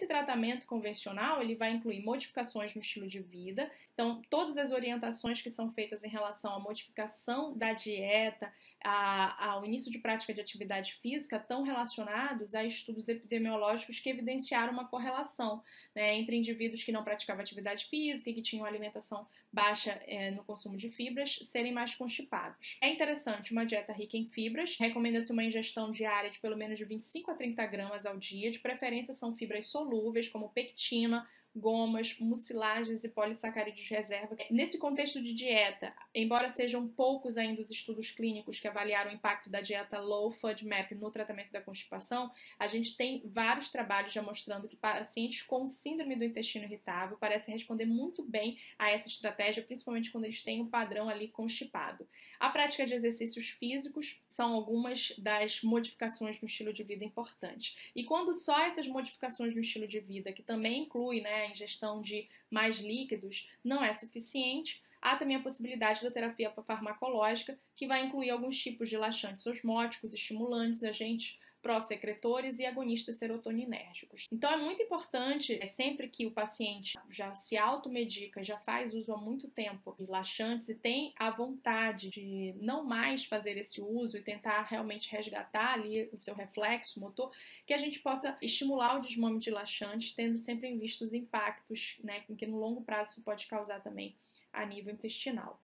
Esse tratamento convencional, ele vai incluir modificações no estilo de vida, então todas as orientações que são feitas em relação à modificação da dieta, ao início de prática de atividade física, estão relacionados a estudos epidemiológicos que evidenciaram uma correlação, né, entre indivíduos que não praticavam atividade física e que tinham alimentação baixa no consumo de fibras, serem mais constipados. É interessante uma dieta rica em fibras, recomenda-se uma ingestão diária de pelo menos de 25 a 30 gramas ao dia, de preferência são fibras solúveis, como pectina, gomas, mucilagens e polissacarídeos de reserva. Nesse contexto de dieta, embora sejam poucos ainda os estudos clínicos que avaliaram o impacto da dieta Low FODMAP no tratamento da constipação, a gente tem vários trabalhos já mostrando que pacientes com síndrome do intestino irritável parecem responder muito bem a essa estratégia, principalmente quando eles têm um padrão ali constipado. A prática de exercícios físicos são algumas das modificações no estilo de vida importantes. E quando só essas modificações no estilo de vida, que também inclui, né, a ingestão de mais líquidos, não é suficiente, há também a possibilidade da terapia farmacológica, que vai incluir alguns tipos de laxantes osmóticos, estimulantes, agentes pró-secretores e agonistas serotoninérgicos. Então é muito importante, sempre que o paciente já se automedica, já faz uso há muito tempo de laxantes e tem a vontade de não mais fazer esse uso e tentar realmente resgatar ali o seu reflexo motor, que a gente possa estimular o desmame de laxantes, tendo sempre em vista os impactos, né, que no longo prazo isso pode causar também a nível intestinal.